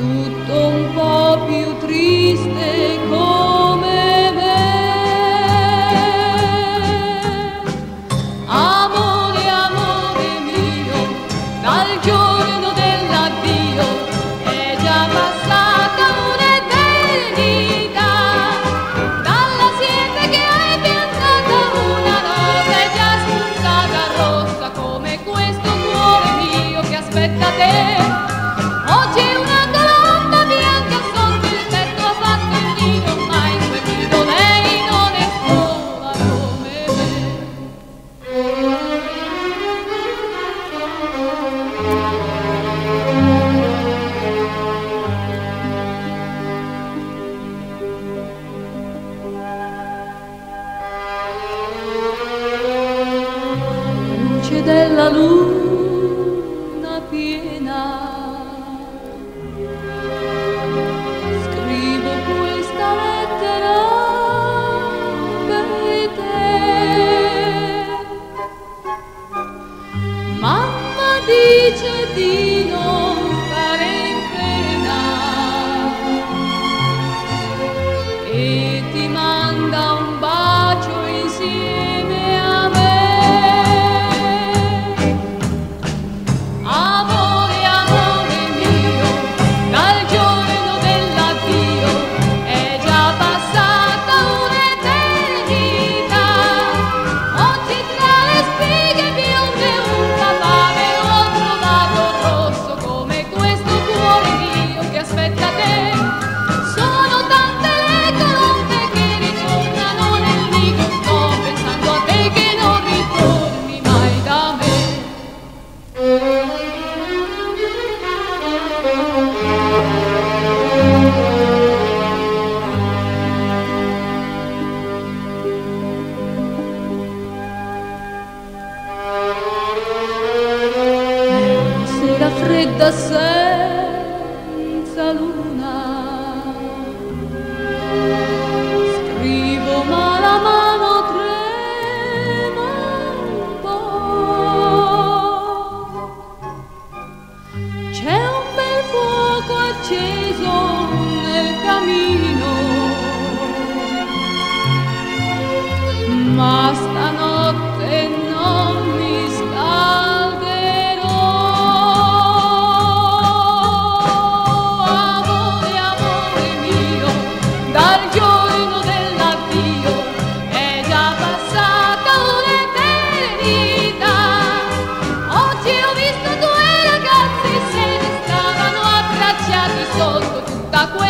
tutto un po' più triste come me. Amore, amore mio, dal giorno dell'addio è già passata un'eternità. Dalla siepe che hai piantata una rosa è già spuntata rossa come questo cuore mio che aspetta te. Oggi è una colomba bianca sotto il tetto ha fatto il nido, ma in quel nido lei non è sola come me. Luce della luna piena, scrivo questa lettera per te. Mamma dice di non stare in pena e ti manda un bacio insieme a me. Amore, amore mio, dal giorno dell'addio è già passata un'eternità. Oggi tra le spighe bionde un papavero ho trovato rosso come questo cuore mio che aspetta te. Sono tante le colombe che ritornano nel nido, sto pensando a te che non ritorni mai da me. Una sera fredda senza luna, scrivo ma la mano trema un po'. C'è un bel fuoco acceso nel camino, ma stanotte non mi scalderò. Amore, amore mio, dal giorno dell'addio è già passata un'eternità. Oggi ho visto due ragazzi se ne stavano abbracciati sotto tutta